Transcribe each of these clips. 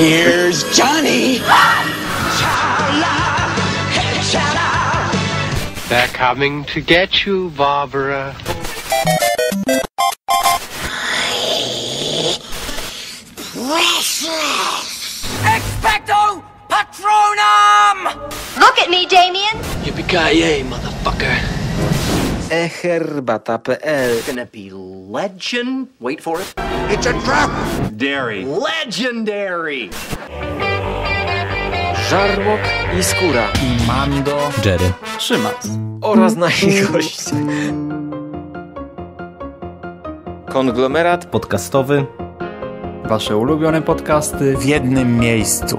Here's Johnny. They're coming to get you, Barbara. Precious! Expecto Patronum! Look at me, Damien! Yippee-ki-yay, motherfucker. Herbata.pl. Gonna be legend. Wait for it. It's a trap! Dairy. Legendary. Żarłok i Skóra. I Mando, Jerry, Szymas Oraz nasi goście. Konglomerat podcastowy. Wasze ulubione podcasty w jednym miejscu.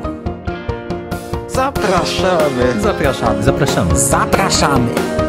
Zapraszamy. Zapraszamy. Zapraszamy. Zapraszamy.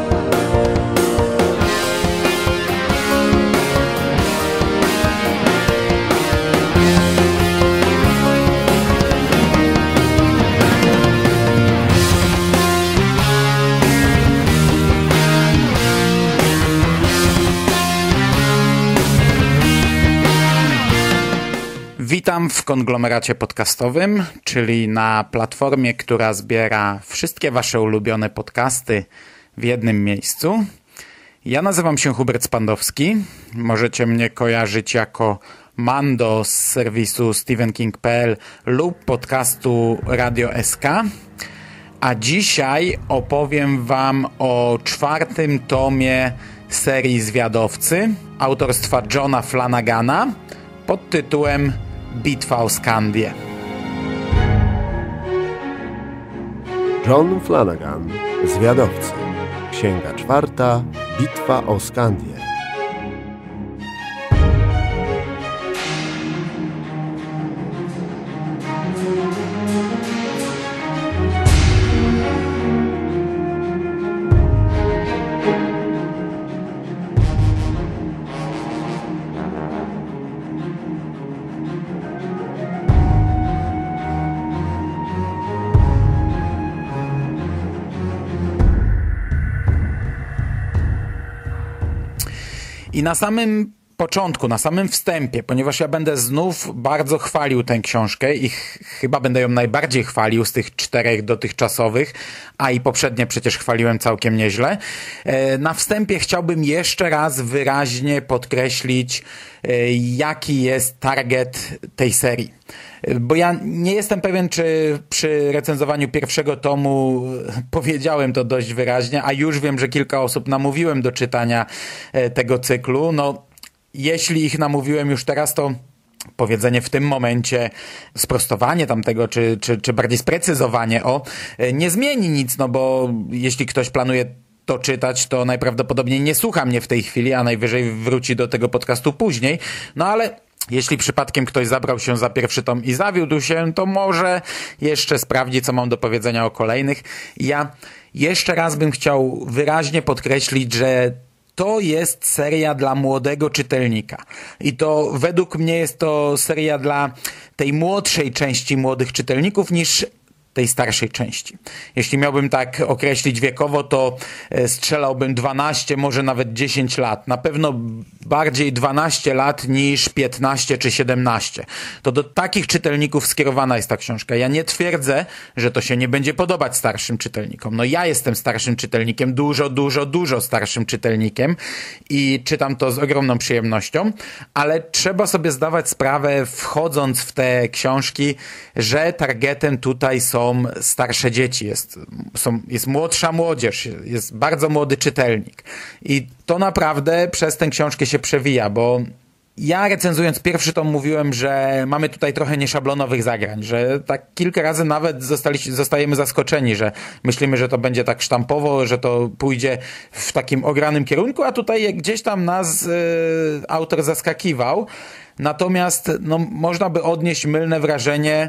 Witam w konglomeracie podcastowym, czyli na platformie, która zbiera wszystkie wasze ulubione podcasty w jednym miejscu. Ja nazywam się Hubert Spandowski. Możecie mnie kojarzyć jako Mando z serwisu StephenKing.pl lub podcastu Radio SK. A dzisiaj opowiem wam o 4. tomie serii Zwiadowcy autorstwa Johna Flanagana pod tytułem Bitwa o Skandię. John Flanagan, Zwiadowcy. Księga 4. Bitwa o Skandię. I na samym początku, na samym wstępie, ponieważ ja będę znów bardzo chwalił tę książkę i chyba będę ją najbardziej chwalił z tych 4 dotychczasowych, a i poprzednie przecież chwaliłem całkiem nieźle. Na wstępie chciałbym jeszcze raz wyraźnie podkreślić, jaki jest target tej serii. Bo ja nie jestem pewien, czy przy recenzowaniu 1. tomu powiedziałem to dość wyraźnie, a już wiem, że kilka osób namówiłem do czytania tego cyklu. No, jeśli ich namówiłem już teraz, to powiedzenie w tym momencie, sprostowanie tamtego, czy bardziej sprecyzowanie, nie zmieni nic, no bo jeśli ktoś planuje to czytać, to najprawdopodobniej nie słucha mnie w tej chwili, a najwyżej wróci do tego podcastu później. No ale jeśli przypadkiem ktoś zabrał się za 1. tom i zawiódł się, to może jeszcze sprawdzi, co mam do powiedzenia o kolejnych. Ja jeszcze raz bym chciał wyraźnie podkreślić, że to jest seria dla młodego czytelnika. I to według mnie jest to seria dla tej młodszej części młodych czytelników niż tej starszej części. Jeśli miałbym tak określić wiekowo, to strzelałbym 12, może nawet 10 lat. Na pewno bardziej 12 lat niż 15 czy 17. To do takich czytelników skierowana jest ta książka. Ja nie twierdzę, że to się nie będzie podobać starszym czytelnikom. No ja jestem starszym czytelnikiem, dużo starszym czytelnikiem i czytam to z ogromną przyjemnością, ale trzeba sobie zdawać sprawę, wchodząc w te książki, że targetem tutaj są starsze dzieci, jest młodsza młodzież, jest bardzo młody czytelnik. I to naprawdę przez tę książkę się przewija, bo ja recenzując 1. tom mówiłem, że mamy tutaj trochę nieszablonowych zagrań, że tak kilka razy nawet zostajemy zaskoczeni, że myślimy, że to będzie tak sztampowo, że to pójdzie w takim ogranym kierunku, a tutaj gdzieś tam nas autor zaskakiwał. Natomiast można by odnieść mylne wrażenie,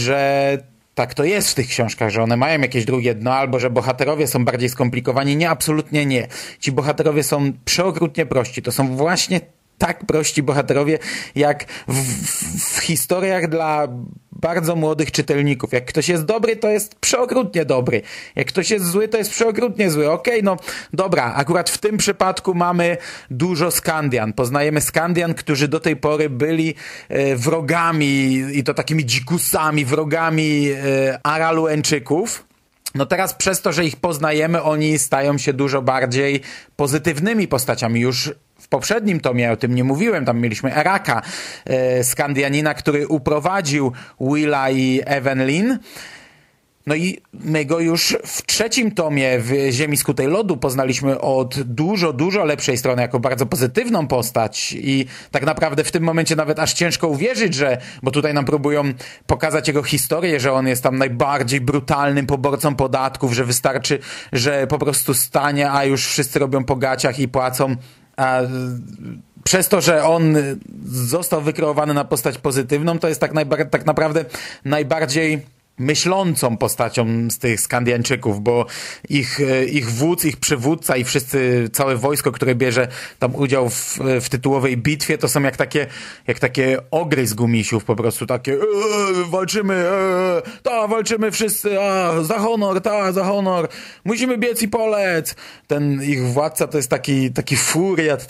że tak to jest w tych książkach, że one mają jakieś drugie dno, albo że bohaterowie są bardziej skomplikowani. Nie, absolutnie nie. Ci bohaterowie są przeokrutnie prości. To są właśnie tak prości bohaterowie, jak w historiach dla bardzo młodych czytelników. Jak ktoś jest dobry, to jest przeokrutnie dobry. Jak ktoś jest zły, to jest przeokrutnie zły. Okej, no dobra, akurat w tym przypadku mamy dużo Skandian. Poznajemy Skandian, którzy do tej pory byli wrogami i to takimi dzikusami, wrogami Aralueńczyków. No teraz przez to, że ich poznajemy, oni stają się dużo bardziej pozytywnymi postaciami. Już w poprzednim tomie, o tym nie mówiłem, tam mieliśmy Eraka, Skandianina, który uprowadził Willa i Evenlyn. No i my go już w trzecim tomie w Ziemi skutej lodu poznaliśmy od dużo lepszej strony, jako bardzo pozytywną postać i tak naprawdę w tym momencie nawet aż ciężko uwierzyć, że, bo tutaj nam próbują pokazać jego historię, że on jest tam najbardziej brutalnym poborcą podatków, że wystarczy, że po prostu stanie, a już wszyscy robią po gaciach i płacą, a przez to, że on został wykreowany na postać pozytywną, to jest tak naprawdę najbardziej myślącą postacią z tych Skandiańczyków, bo ich wódz, ich przywódca i całe wojsko, które bierze tam udział w tytułowej bitwie, to są jak takie ogry z gumisiów, po prostu takie walczymy, walczymy wszyscy, za honor, musimy biec i polec. Ten ich władca to jest taki furiat,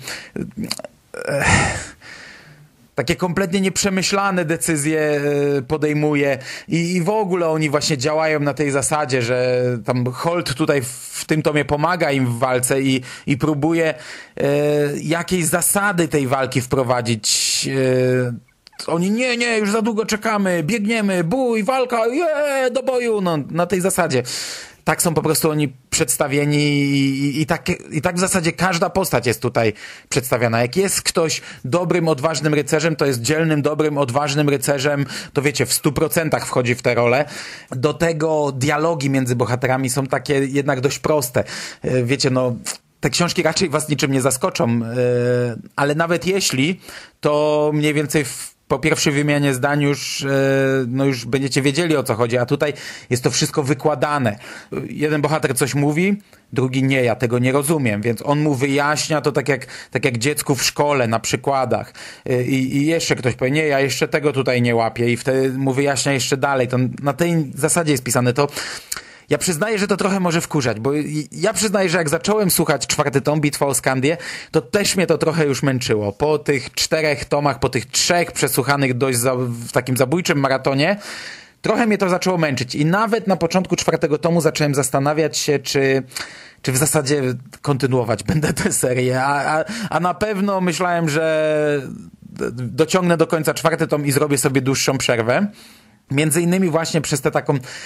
takie kompletnie nieprzemyślane decyzje podejmuje i w ogóle oni właśnie działają na tej zasadzie, że tam Holt tutaj w tym tomie pomaga im w walce i próbuje jakieś zasady tej walki wprowadzić. Oni nie, już za długo czekamy, biegniemy, bój, walka, do boju, no na tej zasadzie. Tak są po prostu oni przedstawieni i tak w zasadzie każda postać jest tutaj przedstawiana. Jak jest ktoś dobrym, odważnym rycerzem, to jest dzielnym, dobrym, odważnym rycerzem, to wiecie, w 100% wchodzi w tę rolę. Do tego dialogi między bohaterami są takie jednak dość proste. Wiecie, no te książki raczej was niczym nie zaskoczą, ale nawet jeśli, to mniej więcej po pierwszej wymianie zdań już będziecie wiedzieli, o co chodzi, a tutaj jest to wszystko wykładane. Jeden bohater coś mówi, drugi nie, ja tego nie rozumiem, więc on mu wyjaśnia to tak jak dziecku w szkole, na przykładach. I jeszcze ktoś powie, nie, ja jeszcze tego tutaj nie łapię i wtedy mu wyjaśnia jeszcze dalej. To na tej zasadzie jest pisane. To ja przyznaję, że to trochę może wkurzać, bo ja przyznaję, że jak zacząłem słuchać 4. tom, Bitwa o Skandię, to też mnie to trochę już męczyło. Po tych 4 tomach, po tych 3 przesłuchanych dość w takim zabójczym maratonie, trochę mnie to zaczęło męczyć. I nawet na początku 4. tomu zacząłem zastanawiać się, czy w zasadzie kontynuować będę tę serię. A na pewno myślałem, że dociągnę do końca 4. tom i zrobię sobie dłuższą przerwę. Między innymi właśnie przez tę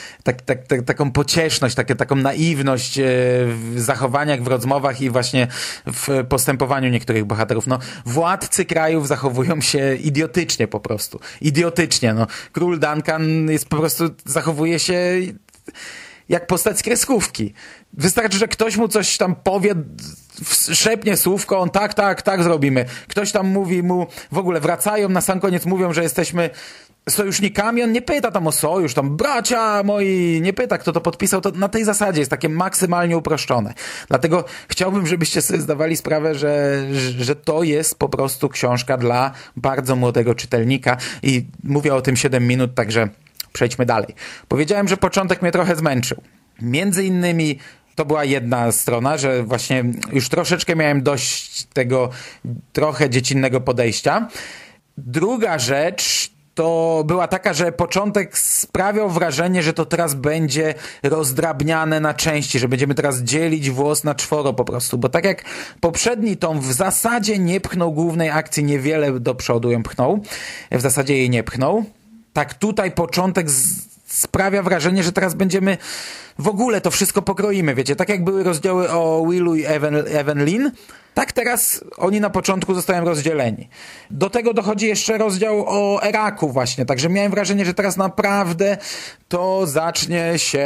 taką pocieszność, taką naiwność w zachowaniach, w rozmowach i właśnie w postępowaniu niektórych bohaterów. No, władcy krajów zachowują się idiotycznie po prostu. Idiotycznie. No. Król Duncan zachowuje się jak postać z kreskówki. Wystarczy, że ktoś mu coś tam powie, szepnie słówko, on tak zrobimy. Ktoś tam mówi mu, w ogóle wracają, na sam koniec mówią, że jesteśmy sojusznikami, on nie pyta tam o sojusz, tam bracia moi, nie pyta, kto to podpisał, to na tej zasadzie jest takie maksymalnie uproszczone. Dlatego chciałbym, żebyście sobie zdawali sprawę, że to jest po prostu książka dla bardzo młodego czytelnika i mówię o tym 7 minut, także przejdźmy dalej. Powiedziałem, że początek mnie trochę zmęczył. Między innymi to była jedna strona, że właśnie już troszeczkę miałem dość tego trochę dziecinnego podejścia. Druga rzecz to była taka, że początek sprawiał wrażenie, że to teraz będzie rozdrabniane na części, że będziemy teraz dzielić włos na 4 po prostu, bo tak jak poprzedni tom w zasadzie nie pchnął głównej akcji, niewiele do przodu ją pchnął, w zasadzie jej nie pchnął, tak tutaj początek sprawia wrażenie, że teraz będziemy w ogóle to wszystko pokroimy, wiecie, tak jak były rozdziały o Willu i Evenlyn, tak teraz oni na początku zostają rozdzieleni. Do tego dochodzi jeszcze rozdział o Eraku właśnie, także miałem wrażenie, że teraz naprawdę to zacznie się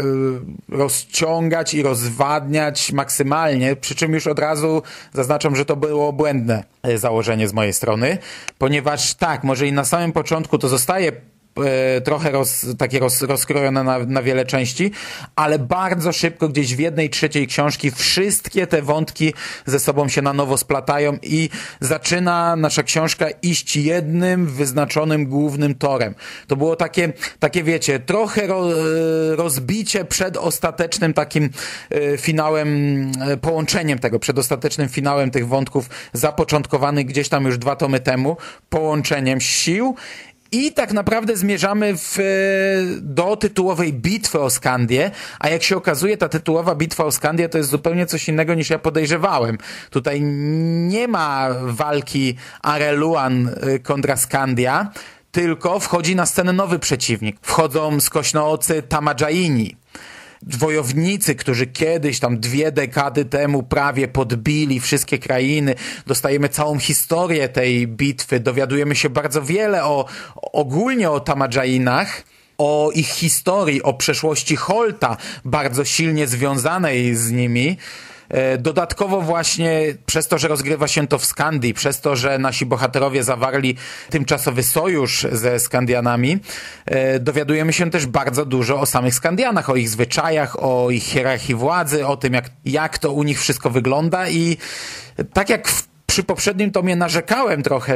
rozciągać i rozwadniać maksymalnie, przy czym już od razu zaznaczam, że to było błędne założenie z mojej strony, ponieważ tak, może i na samym początku to zostaje trochę rozkrojone na wiele części, ale bardzo szybko gdzieś w 1/3 książki wszystkie te wątki ze sobą się na nowo splatają i zaczyna nasza książka iść jednym wyznaczonym głównym torem. To było takie wiecie, trochę rozbicie przed ostatecznym takim finałem, połączeniem tego, przed ostatecznym finałem tych wątków zapoczątkowanych gdzieś tam już 2 tomy temu, połączeniem sił. I tak naprawdę zmierzamy do tytułowej bitwy o Skandię, a jak się okazuje, ta tytułowa bitwa o Skandię to jest zupełnie coś innego niż ja podejrzewałem. Tutaj nie ma walki Areluan kontra Skandia, tylko wchodzi na scenę nowy przeciwnik. Wchodzą skośnoocy Tamajaini. Wojownicy, którzy kiedyś tam 2 dekady temu prawie podbili wszystkie krainy. Dostajemy całą historię tej bitwy, dowiadujemy się bardzo wiele ogólnie o Tamajainach, o ich historii, o przeszłości Holta, bardzo silnie związanej z nimi. Dodatkowo właśnie przez to, że rozgrywa się to w Skandii, przez to, że nasi bohaterowie zawarli tymczasowy sojusz ze Skandianami, dowiadujemy się też bardzo dużo o samych Skandianach, o ich zwyczajach, o ich hierarchii władzy, o tym jak to u nich wszystko wygląda i tak jak przy poprzednim tomie narzekałem trochę,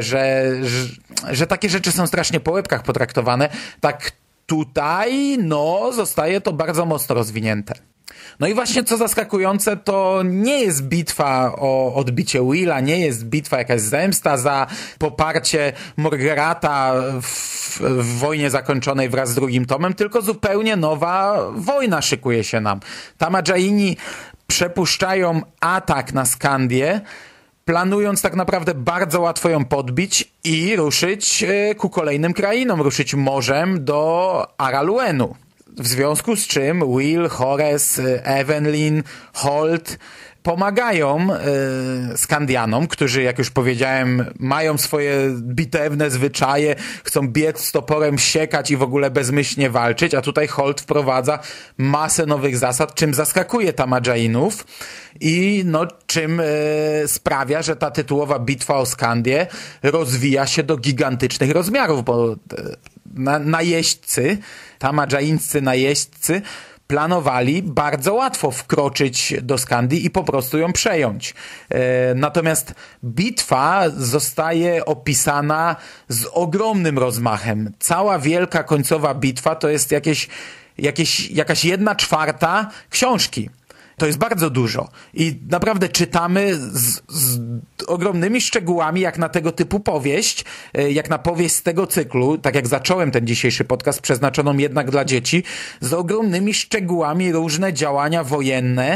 że takie rzeczy są strasznie po łebkach potraktowane, tak tutaj zostaje to bardzo mocno rozwinięte. No i właśnie co zaskakujące, to nie jest bitwa o odbicie Willa, nie jest bitwa jakaś zemsta za poparcie Morgerata w wojnie zakończonej wraz z 2 tomem, tylko zupełnie nowa wojna szykuje się nam. Tamajaini przepuszczają atak na Skandię, planując tak naprawdę bardzo łatwo ją podbić i ruszyć ku kolejnym krainom, ruszyć morzem do Araluenu. W związku z czym Will, Horace, Evelyn, Holt pomagają Skandianom, którzy, jak już powiedziałem, mają swoje bitewne zwyczaje, chcą biec z toporem, siekać i w ogóle bezmyślnie walczyć, a tutaj Holt wprowadza masę nowych zasad, czym zaskakuje Tamajainów i czym sprawia, że ta tytułowa bitwa o Skandię rozwija się do gigantycznych rozmiarów, bo najeźdźcy, tamajaińscy najeźdźcy planowali bardzo łatwo wkroczyć do Skandii i po prostu ją przejąć. Natomiast bitwa zostaje opisana z ogromnym rozmachem. Cała wielka końcowa bitwa to jest jakaś 1/4 książki. To jest bardzo dużo i naprawdę czytamy z ogromnymi szczegółami, jak na tego typu powieść, jak na powieść z tego cyklu, tak jak zacząłem ten dzisiejszy podcast, przeznaczoną jednak dla dzieci, z ogromnymi szczegółami różne działania wojenne,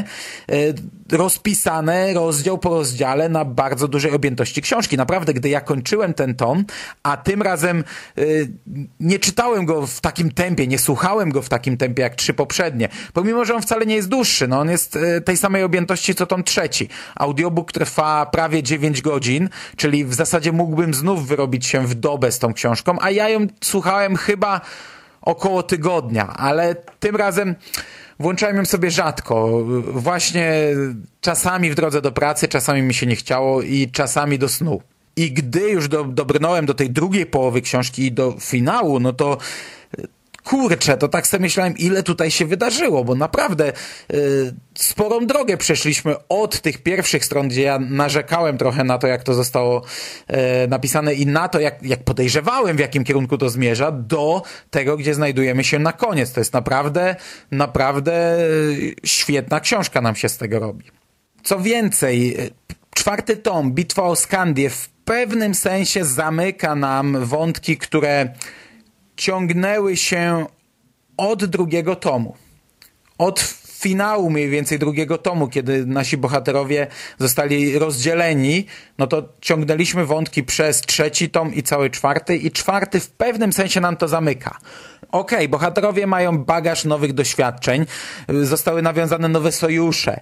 rozpisane rozdział po rozdziale na bardzo dużej objętości książki. Naprawdę, gdy ja kończyłem ten tom, a tym razem nie czytałem go w takim tempie, nie słuchałem go w takim tempie jak 3 poprzednie, pomimo że on wcale nie jest dłuższy, on jest tej samej objętości co tom 3. Audiobook trwa prawie 9 godzin, czyli w zasadzie mógłbym znów wyrobić się w dobę z tą książką, a ja ją słuchałem chyba około tygodnia, ale tym razem włączałem ją sobie rzadko. Właśnie czasami w drodze do pracy, czasami mi się nie chciało i czasami do snu. I gdy już dobrnąłem do tej drugiej połowy książki i do finału, to kurczę, to tak sobie myślałem, ile tutaj się wydarzyło, bo naprawdę sporą drogę przeszliśmy od tych pierwszych stron, gdzie ja narzekałem trochę na to, jak to zostało napisane i na to, jak podejrzewałem, w jakim kierunku to zmierza, do tego, gdzie znajdujemy się na koniec. To jest naprawdę świetna książka nam się z tego robi. Co więcej, 4 tom, Bitwa o Skandię, w pewnym sensie zamyka nam wątki, które ciągnęły się od 2 tomu. Od finału mniej więcej 2 tomu, kiedy nasi bohaterowie zostali rozdzieleni, to ciągnęliśmy wątki przez 3 tom i cały 4 i 4 w pewnym sensie nam to zamyka. Okej, bohaterowie mają bagaż nowych doświadczeń, zostały nawiązane nowe sojusze,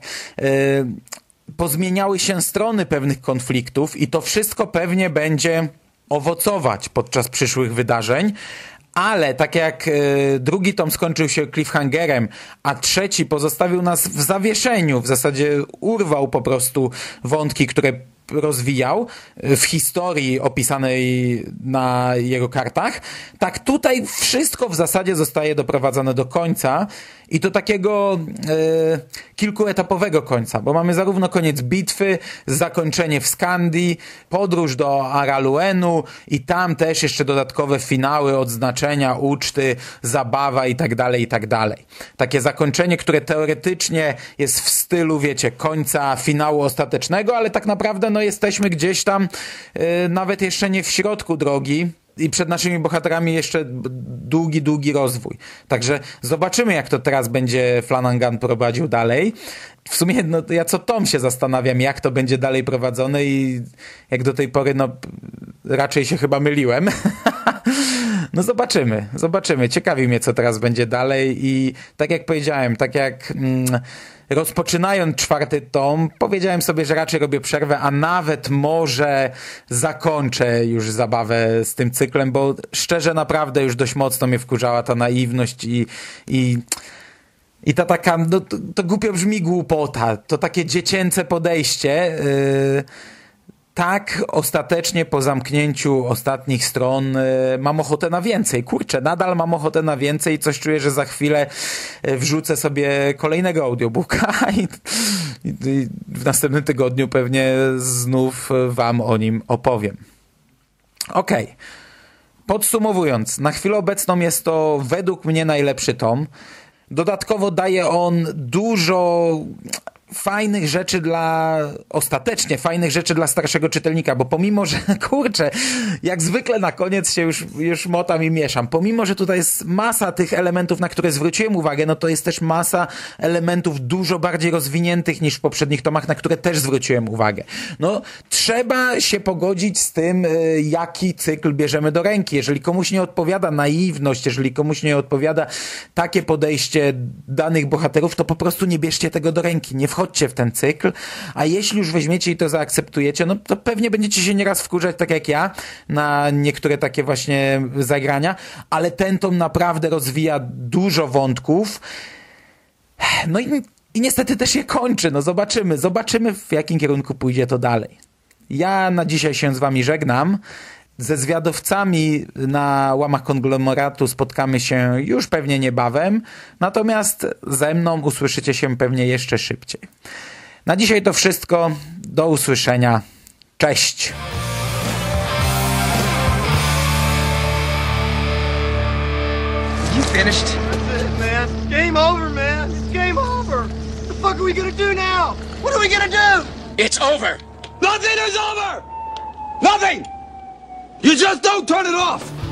pozmieniały się strony pewnych konfliktów i to wszystko pewnie będzie owocować podczas przyszłych wydarzeń, ale tak jak 2 tom skończył się cliffhangerem, a 3 pozostawił nas w zawieszeniu, w zasadzie urwał po prostu wątki, które rozwijał w historii opisanej na jego kartach, tak tutaj wszystko w zasadzie zostaje doprowadzone do końca i do takiego kilkuetapowego końca, bo mamy zarówno koniec bitwy, zakończenie w Skandii, podróż do Araluenu i tam też jeszcze dodatkowe finały, odznaczenia, uczty, zabawa i tak dalej, i tak dalej. Takie zakończenie, które teoretycznie jest w stylu, wiecie, końca finału ostatecznego, ale tak naprawdę no jesteśmy gdzieś tam nawet jeszcze nie w środku drogi i przed naszymi bohaterami jeszcze długi rozwój. Także zobaczymy, jak to teraz będzie Flanagan prowadził dalej. W sumie no, ja co tom się zastanawiam, jak to będzie dalej prowadzone i jak do tej pory no raczej się chyba myliłem. No zobaczymy. Ciekawi mnie, co teraz będzie dalej i tak jak powiedziałem, tak jak rozpoczynając 4. tom, powiedziałem sobie, że raczej robię przerwę, a nawet może zakończę już zabawę z tym cyklem, bo szczerze naprawdę już dość mocno mnie wkurzała ta naiwność i ta taka, no to głupio brzmi głupota, to takie dziecięce podejście. Tak, ostatecznie po zamknięciu ostatnich stron mam ochotę na więcej. Kurczę, nadal mam ochotę na więcej i coś czuję, że za chwilę wrzucę sobie kolejnego audiobooka i w następnym tygodniu pewnie znów wam o nim opowiem. Okej. Podsumowując, na chwilę obecną jest to według mnie najlepszy tom. Dodatkowo daje on dużo fajnych rzeczy ostatecznie fajnych rzeczy dla starszego czytelnika, bo pomimo, że kurczę, jak zwykle na koniec się już motam i mieszam, pomimo, że tutaj jest masa tych elementów, na które zwróciłem uwagę, no to jest też masa elementów dużo bardziej rozwiniętych niż w poprzednich tomach, na które też zwróciłem uwagę. No, trzeba się pogodzić z tym, jaki cykl bierzemy do ręki. Jeżeli komuś nie odpowiada naiwność, jeżeli komuś nie odpowiada takie podejście danych bohaterów, to po prostu nie bierzcie tego do ręki, nie wchodźcie w ten cykl, a jeśli już weźmiecie i to zaakceptujecie, no to pewnie będziecie się nieraz wkurzać, tak jak ja, na niektóre takie właśnie zagrania, ale ten tom naprawdę rozwija dużo wątków. No i niestety też je kończy. No zobaczymy w jakim kierunku pójdzie to dalej. Ja na dzisiaj się z wami żegnam. Ze zwiadowcami na łamach konglomeratu spotkamy się już pewnie niebawem, natomiast ze mną usłyszycie się pewnie jeszcze szybciej. Na dzisiaj to wszystko. Do usłyszenia. Cześć! You finished? That's it, man. Game over, man. It's game over. What the fuck are we gonna do now? What are we gonna do? It's over. Nothing is over! Nothing! You just don't turn it off!